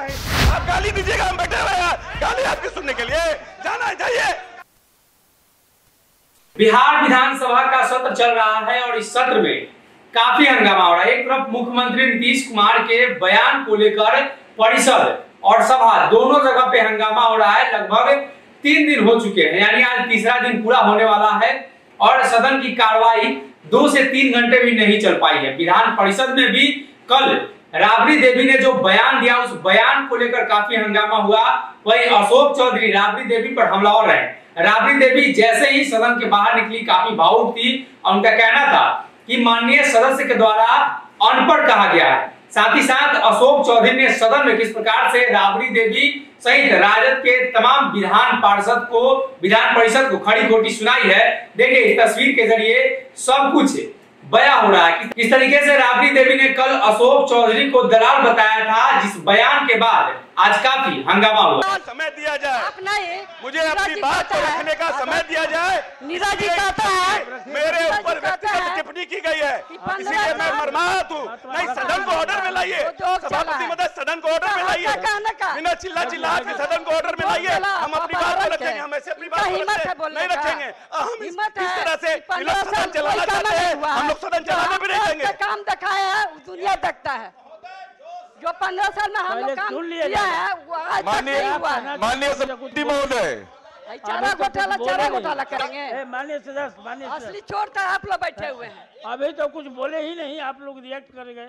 नहीं। आप गाली दीजिएगा, हम बैठे हुए हैं गाली आपकी सुनने के लिए। जाना है, जाइए। बिहार विधानसभा का सत्र चल रहा है और इस सत्र में काफी हंगामा हो रहा है। एक तरफ मुख्यमंत्री नीतीश कुमार के बयान को लेकर परिषद और सभा दोनों जगह पे हंगामा हो रहा है। लगभग 3 दिन हो चुके हैं, यानी आज तीसरा दिन पूरा होने वाला है और सदन की कार्रवाई 2 से 3 घंटे भी नहीं चल पाई है। विधान परिषद में भी कल राबड़ी देवी ने जो बयान दिया, उस बयान को लेकर काफी हंगामा हुआ। वहीं अशोक चौधरी राबड़ी देवी पर हमलावर रहे। राबड़ी देवी जैसे ही सदन के बाहर निकली काफी भावुक थी और उनका कहना था कि माननीय सदस्य के द्वारा अनपढ़ कहा गया है। साथ ही साथ अशोक चौधरी ने सदन में किस प्रकार से राबड़ी देवी सहित राजद के तमाम विधान परिषद को खड़ी खोटी सुनाई है। देखिए इस तस्वीर के जरिए सब कुछ बयां हो रहा है कि किस तरीके से राबड़ी देवी ने कल अशोक चौधरी को दलाल बताया था, जिस बयान के बाद आज काफी हंगामा हुआ। समय दिया जाए, मुझे अपनी बात को रखने का समय दिया जाए। नीरज जी कहता है मेरे ऊपर व्यक्तिगत टिप्पणी की गई है, इसीलिए मैं मर्माहत हूँ। नहीं, सदन को ऑर्डर में लाइए, सभापति महोदय सदन को ऑर्डर में लाइए, बिना चिल्ला के सदन को ऑर्डर में लाइए। हम अपनी बात को रखेंगे, हम ऐसे अपनी बात नहीं रखेंगे। हम इस तरह से सदन चलाना चाहते हैं, हम लोग सदन चलाने भी नहीं देंगे। काम दिखाया है दुनिया देखता है, जो 15 साल में हम लोग काम किया है वो आज तक नहीं हुआ है। माननीय सभापति महोदय, चारा घोटाला करेंगे। माननीय सदस्य असली चोर तो आप लोग बैठे हुए हैं। अभी तो कुछ बोले ही नहीं, आप लोग रिएक्ट कर गए।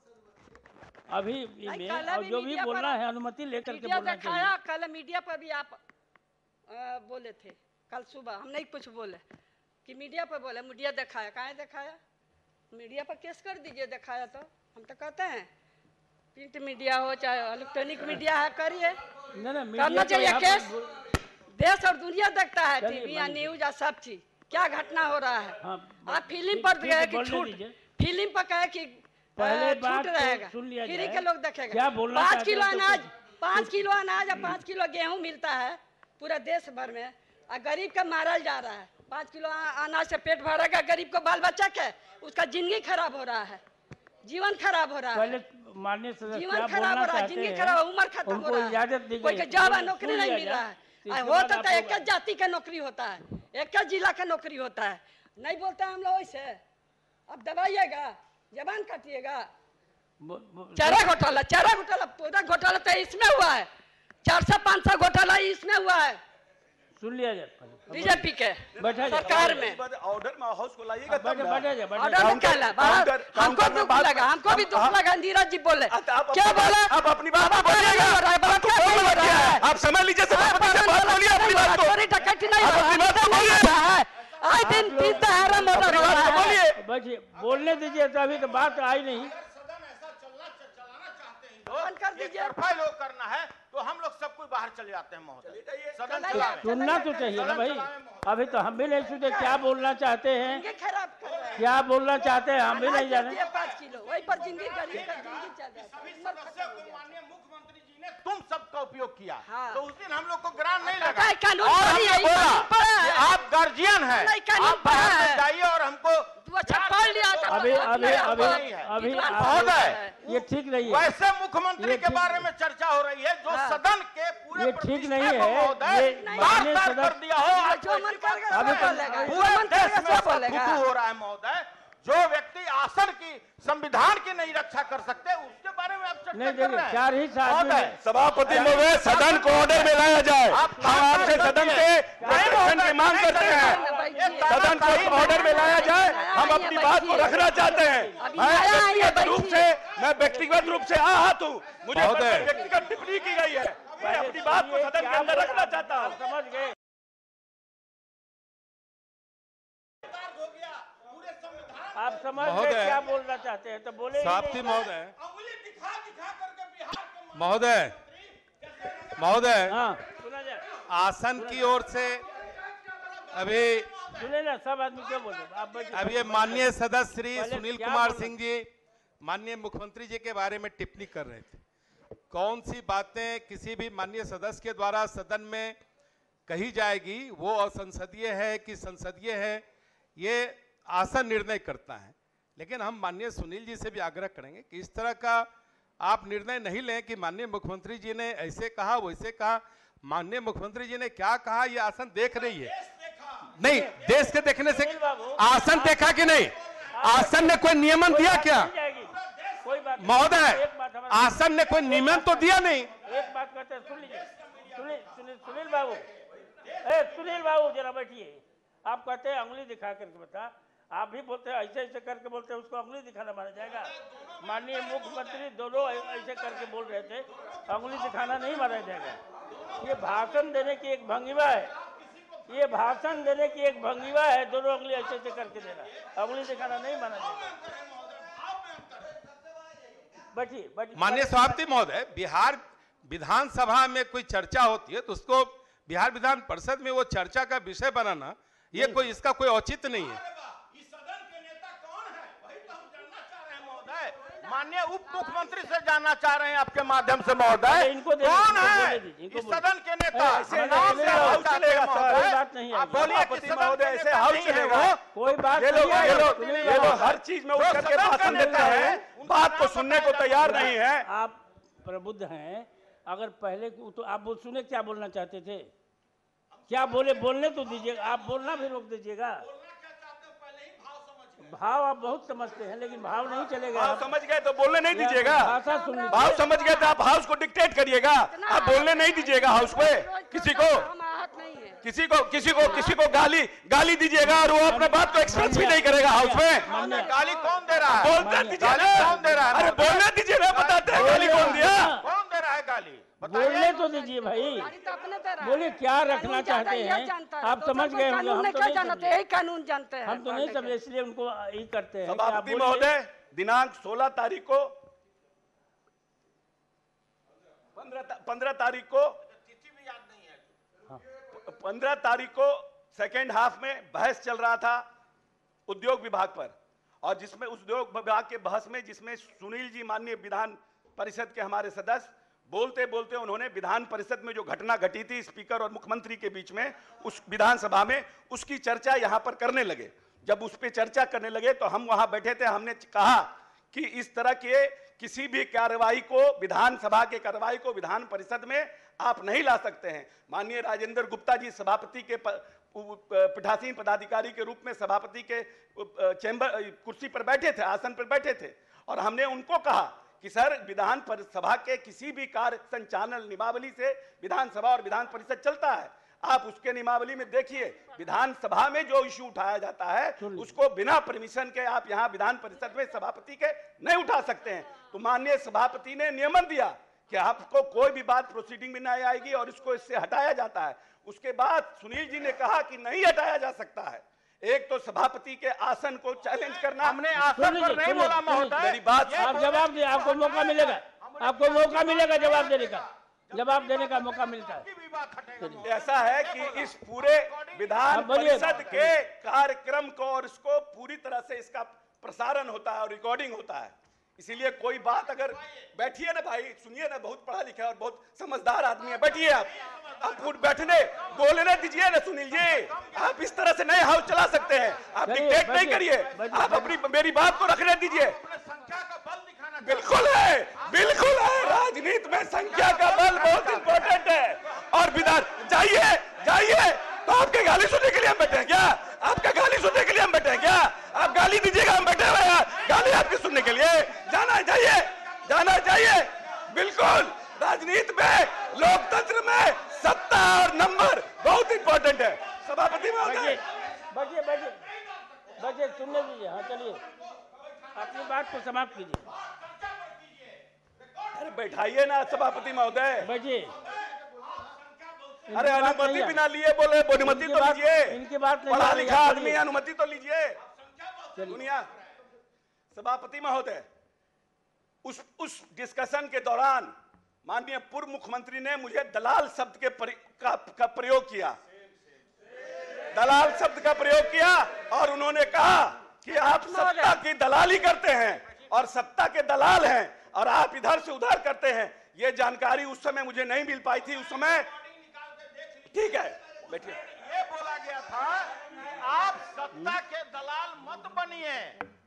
अभी में जो भी बोलना है अनुमति लेकर के बोलना चाहिए। कल मीडिया पर भी आप बोले थे, कल सुबह हम नहीं कुछ बोले कि मीडिया पर बोले, मीडिया दिखाया, कहाँ दिखाया? मीडिया पर केस कर दीजिए, दिखाया तो हम तो कहते हैं प्रिंट मीडिया हो चाहे इलेक्ट्रॉनिक मीडिया है, करिए, करना चाहिए केस। देश और दुनिया देखता है, टीवी या न्यूज या सब चीज, क्या घटना हो रहा है। आप फिल्म पर गए कि छूट, फिल्म पर कहे कि छूट रहेगा, फ्री के लोग देखेगा। 5 किलो अनाज, 5 किलो अनाज और 5 किलो गेहूं मिलता है पूरा देश भर में, और गरीब का मारल जा रहा है। 5 किलो अनाज से पेट भरेगा गरीब को, बाल बच्चा के, उसका जिंदगी खराब हो रहा है, जीवन खराब हो रहा है, माननीय सदस्य जीवन खराब हो रहा है, जिंदगी खराब, उम्र खत्म हो रहा है, कोई के जॉब नौकरी नहीं मिल रहा है। होता तो एक जाति का नौकरी होता है, एक जिला का नौकरी होता है। नहीं बोलते हम लोग वैसे, अब दबाइएगा, जबान काटिएगा। चारा घोटाला पूरा घोटाला तो इसमें हुआ है, 400-500 घोटाला इसमें हुआ है। सुन लिया जाए बीजेपी के सरकार में। ऑर्डर में हाउस को लाइएगा, ऑर्डर निकाला, हमको दुख लगा, हमको भी दुख लगा। नीरज जी बोले, क्या बोला? आप अपनी बात बोलिएगा, आप समय लीजिए, सभापति से बात बोलिए, अपनी बात को। चोरी डकैती नहीं हो रहा है, आज दिन 3 तरह मोटर हो रहा है। बच्चे बोलने दीजिए, तो अभी तो बात आई नहीं। कर दीजिए, लोग करना है तो हम लोग सब कोई बाहर चले जाते हैं महोदय, सदन सुनना तो चाहिए ना भाई। अभी तो हम भी नहीं सुनते क्या बोलना चाहते हैं, क्या बोलना चाहते हैं हम भी नहीं जाने। 5 किलो वही पर जिंदगी गरीब का जिंदगी चल रहा है। माननीय मुख्यमंत्री जी ने तुम सबका उपयोग किया, तो उस दिन हम लोग को ग्रांट नहीं लगा। लगा और हमने बोला आप गार्जियन है, आप बाहर जाइए और हमको अभी महोदय ये ठीक नहीं है। वैसे मुख्यमंत्री के बारे में चर्चा हो रही है, जो सदन के पूरे ये ठीक नहीं है, महोदय कर दिया हो, पूरे देश में फुटू हो रहा है महोदय। जो व्यक्ति आसन की संविधान की नहीं रक्षा कर सकते, उसके बारे में आप चर्चा कर रहे हैं। 4 ही साल सभापति महोदय, सदन को ऑर्डर में लाया जाए। हम आपसे सदन से प्रोटेक्शन की मांग करते हैं, सदन को ऑर्डर में लाया जाए। हम अपनी बात को रखना चाहते हैं। मैं व्यक्तिगत रूप से आहत हूँ, मुझे व्यक्तिगत टिप्पणी की गई है, मैं अपनी बात को सदन के अंदर रखना चाहता हूँ। समझ गए। आप समझ गए क्या बोलना चाहते हैं, तो बोले। सभापति महोदय, सुना जाए। आसन की ओर से अभी सुने ना, सब आदमी क्यों बोले। अब ये माननीय सदस्य श्री सुनील कुमार सिंह जी माननीय मुख्यमंत्री जी के बारे में टिप्पणी कर रहे थे। कौन सी बातें किसी भी माननीय सदस्य के द्वारा सदन में कही जाएगी, वो असंसदीय है कि संसदीय है, ये आसन निर्णय करता है। लेकिन हम माननीय सुनील जी से भी आग्रह करेंगे कि इस तरह का आप निर्णय नहीं लें कि माननीय मुख्यमंत्री जी ने ऐसे कहा वैसे कहा। माननीय मुख्यमंत्री जी ने क्या कहा ये आसन देख रही है। नहीं, देश के देखने से आसन देखा कि नहीं? आसन ने कोई नियमन दिया क्या महोदय? आसन ने कोई नियमन तो दिया नहीं। एक बात कहते हैं, सुन लीजिए। सुनील बाबू, सुनील बाबू जरा बैठिए। आप कहते हैं उंगली दिखा करके बता, आप भी बोलते हैं ऐसे ऐसे करके बोलते हैं, उसको उंगली दिखाना माना जाएगा? माननीय मुख्यमंत्री दोनों ऐसे करके बोल रहे थे, उंगली दिखाना नहीं माना जाएगा। ये भाषण देने की एक भंगिमा है, ये भाषण देने की एक भंगिमा है। दोनों उंगली ऐसे ऐसे करके देना, उंगली दिखाना नहीं माना जाएगा। बैठिए। माननीय सभापति महोदय, बिहार विधानसभा में कोई चर्चा होती है तो उसको बिहार विधान परिषद में वो चर्चा का विषय बनाना, ये कोई इसका कोई औचित्य नहीं है। इस सदन के नेता कौन है वही तो हम जानना चाह रहे हैं महोदय। माननीय उप मुख्यमंत्री से जानना चाह रहे हैं आपके माध्यम से महोदय, कौन है इस सदन के नेता? आप बोलिए किस महोदय ऐसे हाउस चलेगा? कोई बात ये लोग हर चीज में उठ करके भाषण देते हैं, बात को सुनने को तैयार नहीं है। आप प्रबुद्ध हैं, अगर पहले तो आप सुने क्या बोलना चाहते थे, क्या बोले, बोलने तो दीजिएगा। आप बोलना भी रोक दीजिएगा। भाव आप बहुत समझते हैं, लेकिन भाव नहीं चलेगा। भाव समझ गए तो बोलने नहीं दीजिएगा। भाषा सुन लीजिए। भाव समझ गए तो आप हाउस को डिक्टेट करिएगा, आप बोलने नहीं दीजिएगा हाउस पे। किसी को गाली दीजिएगा और वो अपने बात को एक्सप्रेस भी नहीं करेगा हाउस में। गाली कौन दे रहा है? बोलते दीजिए, कौन दे रहा है? अरे बोलने दीजिए, मैं बताते हैं गाली कौन दिया। कौन दे रहा है गाली? बोलने तो दीजिए भाई, बोलिए क्या रखना चाहते हैं। आप समझ गए होंगे, हम तो नहीं समझे। यही कानून जानते हैं, हम तो नहीं समझे, इसलिए उनको यही करते हैं। सभापति महोदय, दिनांक 16 तारीख को 15 तारीख को 15 तारीख को सेकेंड हाफ में बहस चल रहा था उद्योग विभाग पर, और जिसमें उद्योग विभाग के बहस में जिसमें सुनील जी माननीय विधान परिषद के हमारे सदस्य बोलते बोलते उन्होंने विधान परिषद में जो घटना घटी थी स्पीकर और मुख्यमंत्री के बीच में उस विधानसभा में, उसकी चर्चा यहां पर करने लगे। जब उस पर चर्चा करने लगे तो हम वहां बैठे थे, हमने कहा कि इस तरह के किसी भी कार्रवाई को, विधानसभा के कार्रवाई को विधान परिषद में आप नहीं ला सकते हैं। माननीय राजेंद्र गुप्ता जी सभापति के पीठासीन पदाधिकारी के रूप में सभापति के चैम्बर कुर्सी पर बैठे थे, आसन पर बैठे थे, और हमने उनको कहा कि सर विधान सभा के किसी भी कार्य संचालन नियमावली से विधानसभा और विधान परिषद चलता है। आप उसके नियमावली में देखिए, विधानसभा में जो इश्यू उठाया जाता है उसको बिना परमिशन के आप यहाँ विधान परिषद में सभापति के नहीं उठा सकते हैं। तो माननीय सभापति ने नियमन दिया कि आपको कोई भी बात प्रोसीडिंग में नहीं आएगी और इसको इससे हटाया जाता है। उसके बाद सुनील जी ने कहा कि नहीं हटाया जा सकता है। एक तो सभापति के आसन को चैलेंज करना, हमने आसन पर नहीं बोला महोदय। मेरी बात आप जवाब दिए, आपको मौका मिलेगा, आपको मौका मिलेगा जवाब देने का, जवाब देने का मौका मिलता है। ऐसा है कि इस पूरे विधान परिषद के कार्यक्रम को और इसको पूरी तरह से इसका प्रसारण होता है और रिकॉर्डिंग होता है, इसीलिए कोई बात अगर बैठिए ना भाई, सुनिए ना, बहुत पढ़ा लिखा और बहुत समझदार आदमी है, बैठिए आप बैठने बोलने दीजिए ना सुनील जी। आप इस तरह से नए हाउस चला सकते हैं, आप डिक्टेट नहीं करिए, आप अपनी मेरी बात को रखने दीजिए। बिल्कुल है, बिल्कुल है, राजनीति में संख्या का बल बहुत इंपॉर्टेंट है। और विधान जाइए तो आपके गाली सुनने के लिए हम बैठे हैं क्या? आपका गाली सुनने के लिए हम बैठे हैं क्या? आप गाली दीजिएगा, हम बैठे हुए हैं गाली आपकी सुनने के लिए। जाना चाहिए। बिल्कुल, राजनीति में, लोकतंत्र में सत्ता और नंबर बहुत इंपॉर्टेंट है। सभापति महोदय, बजे सुनने दीजिए। हाँ चलिए, अपनी बात को समाप्त कीजिए। अरे बैठाइए ना सभापति महोदय। बजे, अरे अनुमति बिना लिए बोले, अनुमति तो लीजिए। इनकी बात पढ़ा लिखा आदमी, अनुमति तो लीजिए। दुनिया सभापति महोदय, उस डिस्कशन के दौरान माननीय पूर्व मुख्यमंत्री ने मुझे दलाल शब्द का प्रयोग किया, दलाल शब्द का प्रयोग किया, और उन्होंने कहा कि आप सत्ता की दलाली करते हैं और सत्ता के दलाल हैं और आप इधर से उधर करते हैं। ये जानकारी उस समय मुझे नहीं मिल पाई थी। उस समय ठीक है, बैठिए। ये बोला गया था कि आप सत्ता के दलाल मत बनिए।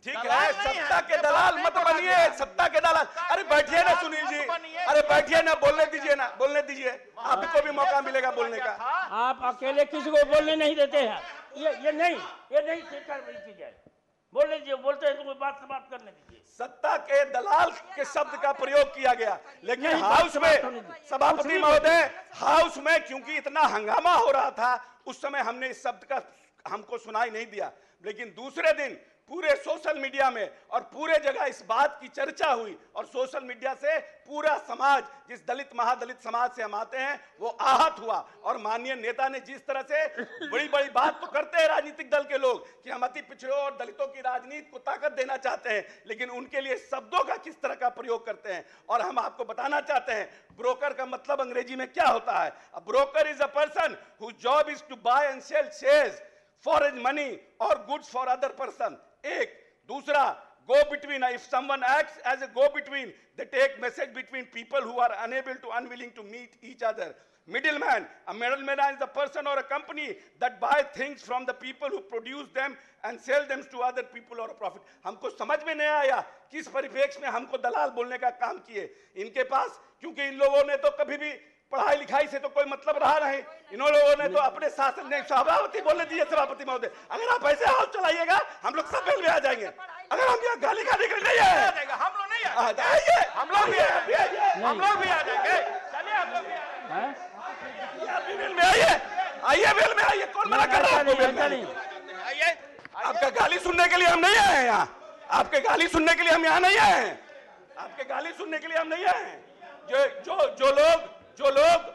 ठीक है, सत्ता के दलाल मत बनिए, सत्ता के दलाल। अरे बैठिए ना सुनील जी, अरे बैठिए ना, बोलने दीजिए ना, बोलने दीजिए, आपको भी मौका मिलेगा बोलने का। आप अकेले किसी को बोलने नहीं देते हैं, ये नहीं स्वीकार की जाए। बोलने दीजिए, बोलते हैं तो कोई बात समाप्त करने दीजिए। सत्ता के दलाल के शब्द का प्रयोग किया गया, लेकिन हाउस में सभापति महोदय, हाउस में क्योंकि इतना हंगामा हो रहा था उस समय हमने इस शब्द का हमको सुनाई नहीं दिया, लेकिन दूसरे दिन पूरे सोशल मीडिया में और पूरे जगह इस बात की चर्चा हुई और सोशल मीडिया से पूरा समाज, जिस दलित महादलित समाज से हम आते हैं, वो आहत हुआ। और माननीय नेता ने जिस तरह से बड़ी बड़ी बात तो करते हैं राजनीतिक दल के लोग कि हम अति पिछड़ों और दलितों की राजनीति को ताकत देना चाहते हैं, लेकिन उनके लिए शब्दों का किस तरह का प्रयोग करते हैं। और हम आपको बताना चाहते हैं ब्रोकर का मतलब अंग्रेजी में क्या होता है। A broker is a person whose job is to buy and sell shares for his money और गुड्स फॉर अदर पर्सन। एक दूसरा, go between, if someone acts as a go between, they take message between people who are unable to, unwilling to meet each other. Middleman, a middleman is a person or a company that buy things from the people who produce them and sell them to other people or a profit. हमको समझ में नहीं आया किस परिप्रेक्ष्य में हमको दलाल बोलने का काम किए इनके पास, क्योंकि इन लोगों ने तो कभी भी पढ़ाई लिखाई से तो कोई मतलब रहा नहीं। इन लोगों ने तो अपने शासन ने, सभापति बोलने दीजिए सभापति महोदय, अगर आप ऐसे हाउस चलाइएगा हम लोग सब में आ जाएंगे। अगर हम यहाँ गाली खाने के लिए नहीं आए, हम लोग नहीं आइए, हम लोग भी आ जाएंगे। चलिए हम लोग भी बेल में आइए, आइए बेल में आइए, कौन मना कर रहा है आपको बेल में? आइए। आपका गाली सुनने के लिए हम नहीं आए हैं यहाँ, आपके गाली सुनने के लिए हम यहाँ नहीं आए हैं, आपके गाली सुनने के लिए हम नहीं आए हैं। जो लोग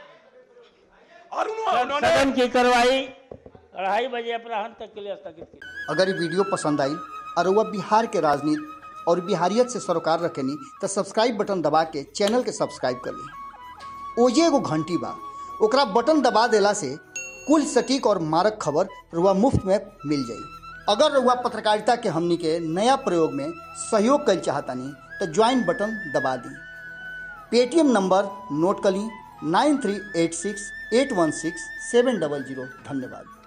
और उन्होंने सदन की कार्रवाई 2:30 बजे अपराह्न तक के लिए स्थगित की। अगर ये वीडियो पसंद आई और वह बिहार के राजनीति और बिहारियत से सरोकार रखेनी तो सब्सक्राइब बटन दबा के चैनल के सब्सक्राइब कर ली। ओजे एगो घंटी बा, ओकरा बटन दबा देला से कुल सटीक और मारक खबर रुआ मुफ्त में मिल जाई। अगर रुआ पत्रकारिता के हमनी के नया प्रयोग में सहयोग कर चाहतानी तो ज्वाइन बटन दबा दी। पेटीएम नंबर नोट कर ली 9386816700। धन्यवाद।